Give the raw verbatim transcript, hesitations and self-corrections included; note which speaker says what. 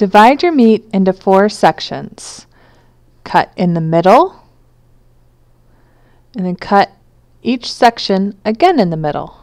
Speaker 1: Divide your meat into four sections. Cut in the middle, and then cut each section again in the middle.